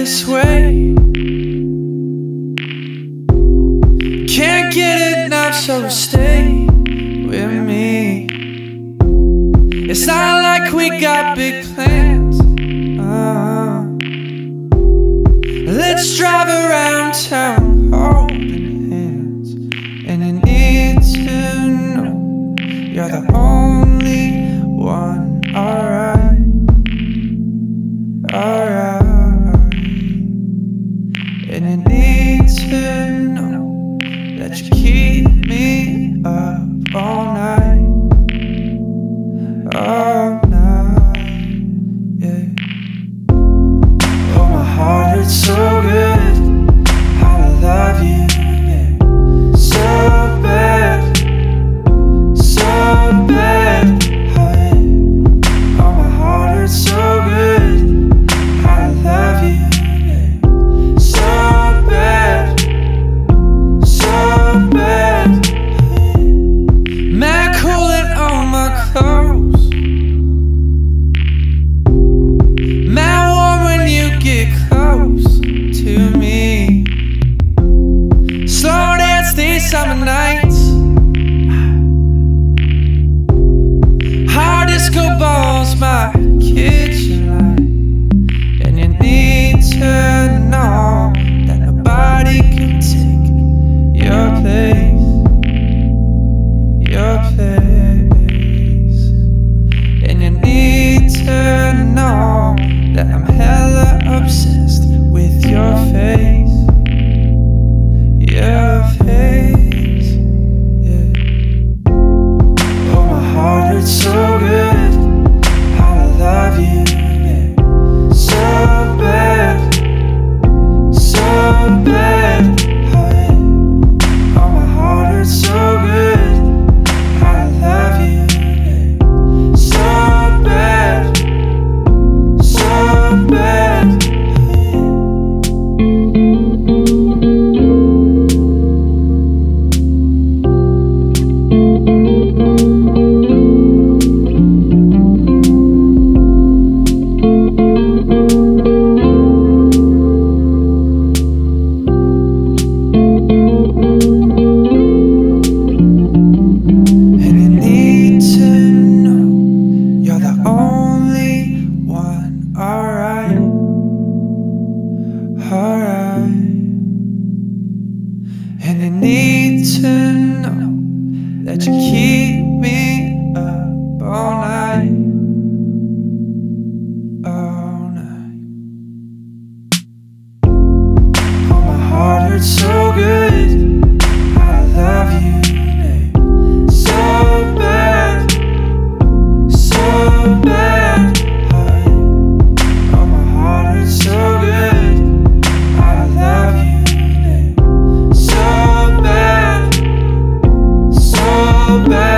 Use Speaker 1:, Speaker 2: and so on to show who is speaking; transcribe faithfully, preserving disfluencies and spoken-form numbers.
Speaker 1: this way. Can't get enough, so stay with me. It's not like we got big plans. uh, Let's drive around town holding hands. And you need to know you're the only one. Alright, alright. And you need to know that you keep me up all night, all night, yeah. Oh, my heart hurts so good, how I love you, yeah. So bad, so bad, oh yeah. Oh, my heart hurts so good, how I love you, yeah. So bad, so bad, oh yeah. Mad cooling on my clothes, mad warm when you get close to me. Slow dance these summer nights, hard disco balls my kitchen light. And you need to know that nobody can take your place, your place. And you need to know that I'm hella obsessed with your face, your face, yeah. Oh, my heart hurts so good, how I love you, yeah. So bad, so bad, oh yeah. Oh, my heart hurts so good, how I love you, yeah. So bad, so bad, and you need to know you're the only one. Alright, alright. And you need to know that you keep me up all night, all night. Oh, my heart hurts so good, I love you, yeah. So bad, so bad, oh yeah. Oh, my heart hurts so good, I love you, yeah. So bad, so bad.